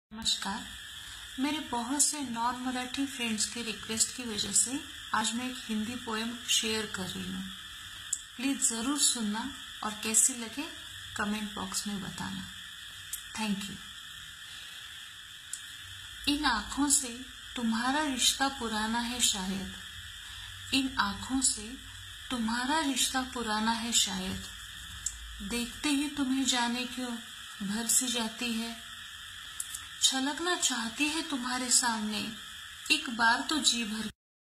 नमस्कार। मेरे बहुत से नॉन मराठी फ्रेंड्स के रिक्वेस्ट की वजह से आज मैं एक हिंदी पोएम शेयर कर रही हूँ। प्लीज जरूर सुनना और कैसी लगे कमेंट बॉक्स में बताना। Thank you. इन आंखों से तुम्हारा रिश्ता पुराना है शायद, इन आंखों से तुम्हारा रिश्ता पुराना है शायद, देखते ही तुम्हें जाने क्यों भर सी जाती है। छलकना चाहती है तुम्हारे सामने एक बार तो जी भर